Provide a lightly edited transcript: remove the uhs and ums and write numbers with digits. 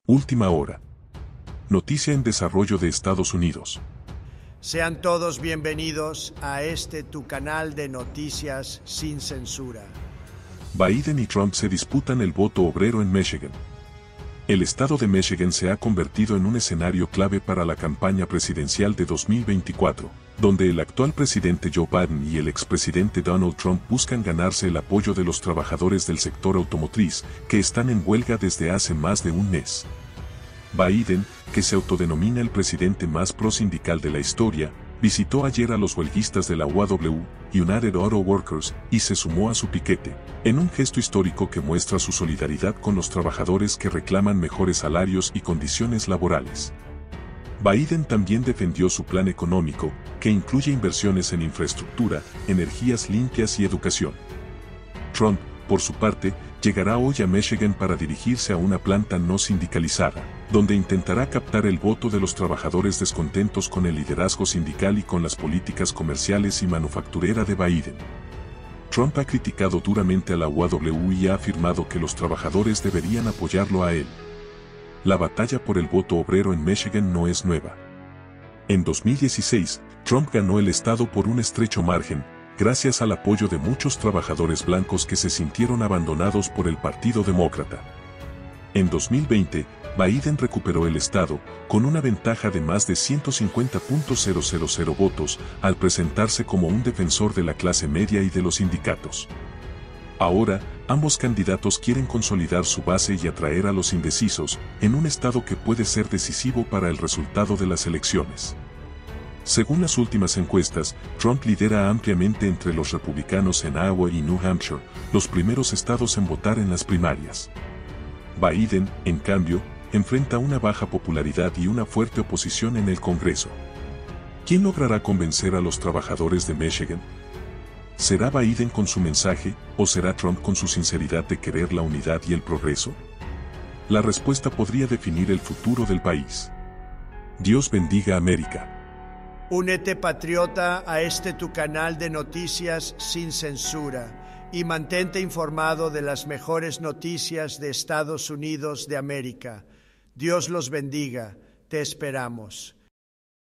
Última hora. Noticia en desarrollo de Estados Unidos. Sean todos bienvenidos a tu canal de noticias sin censura. Biden y Trump se disputan el voto obrero en Michigan. El estado de Michigan se ha convertido en un escenario clave para la campaña presidencial de 2024, donde el actual presidente Joe Biden y el expresidente Donald Trump buscan ganarse el apoyo de los trabajadores del sector automotriz, que están en huelga desde hace más de un mes. Biden, que se autodenomina el presidente más pro-sindical de la historia, visitó ayer a los huelguistas de la UAW, United Auto Workers, y se sumó a su piquete, en un gesto histórico que muestra su solidaridad con los trabajadores que reclaman mejores salarios y condiciones laborales. Biden también defendió su plan económico, que incluye inversiones en infraestructura, energías limpias y educación. Trump, por su parte, llegará hoy a Michigan para dirigirse a una planta no sindicalizada, donde intentará captar el voto de los trabajadores descontentos con el liderazgo sindical y con las políticas comerciales y manufacturera de Biden. Trump ha criticado duramente a la UAW y ha afirmado que los trabajadores deberían apoyarlo a él. La batalla por el voto obrero en Michigan no es nueva. En 2016, Trump ganó el estado por un estrecho margen, gracias al apoyo de muchos trabajadores blancos que se sintieron abandonados por el Partido Demócrata. En 2020, Biden recuperó el estado, con una ventaja de más de 150.000 votos, al presentarse como un defensor de la clase media y de los sindicatos. Ahora, ambos candidatos quieren consolidar su base y atraer a los indecisos, en un estado que puede ser decisivo para el resultado de las elecciones. Según las últimas encuestas, Trump lidera ampliamente entre los republicanos en Iowa y New Hampshire, los primeros estados en votar en las primarias. Biden, en cambio, enfrenta una baja popularidad y una fuerte oposición en el Congreso. ¿Quién logrará convencer a los trabajadores de Michigan? ¿Será Biden con su mensaje, o será Trump con su sinceridad de querer la unidad y el progreso? La respuesta podría definir el futuro del país. Dios bendiga a América. Únete, patriota, a tu canal de noticias sin censura y mantente informado de las mejores noticias de Estados Unidos de América. Dios los bendiga. Te esperamos.